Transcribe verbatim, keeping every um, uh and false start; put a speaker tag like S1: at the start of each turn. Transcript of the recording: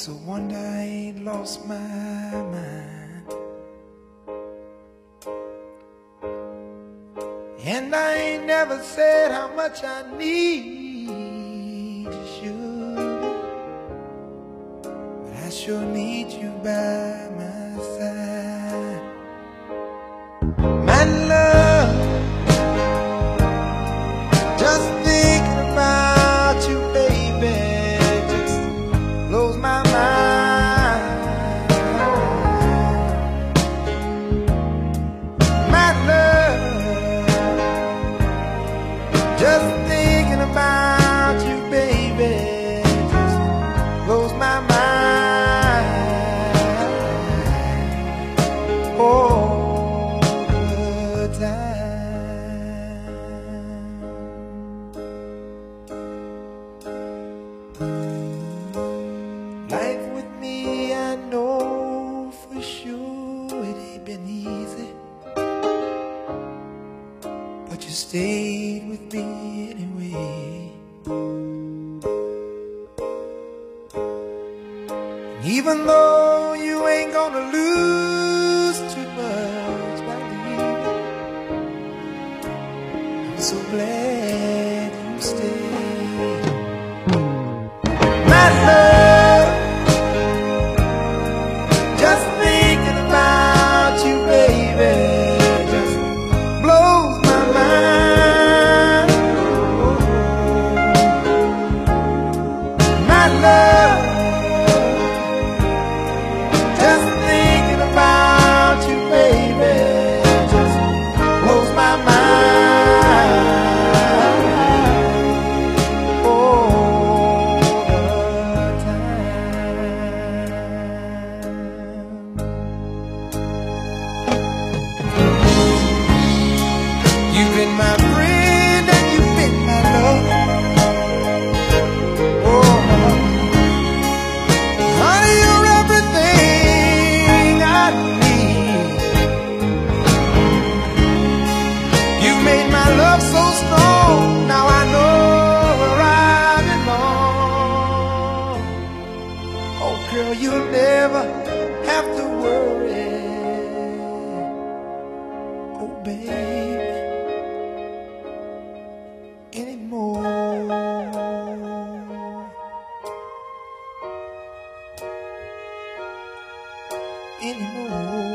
S1: So one day I ain't lost my mind, and I ain't never said how much I need you, but I sure need you by my side. My love, just thinking about you, baby, just blows my mind. My love, just thinking about you, baby, just blows my mind. All the time. Life with me, I know for sure it ain't been easy, but you stayed with me anyway. And even though you ain't gonna lose too much by leaving, I'm so glad you stayed. My love, just thinking about you, baby, just blows my mind. My love, just thinking about you, baby, just blows my mind. All the time. You've been my friend and you've been my love. Oh, honey, you're everything I need. You made my love so strong. Now I know where I belong. Oh, girl, you'll never have to worry. Oh, baby, anymore. Anymore.